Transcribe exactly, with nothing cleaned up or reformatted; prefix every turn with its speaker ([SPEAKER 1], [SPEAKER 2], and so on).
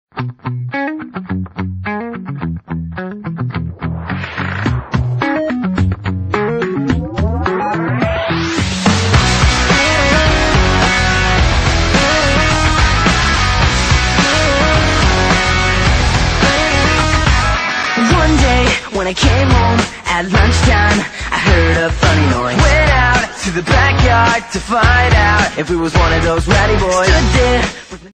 [SPEAKER 1] When I came home at lunchtime, I heard a funny noise. Went out to the backyard to find out if we was one of those rowdy boys. Stood there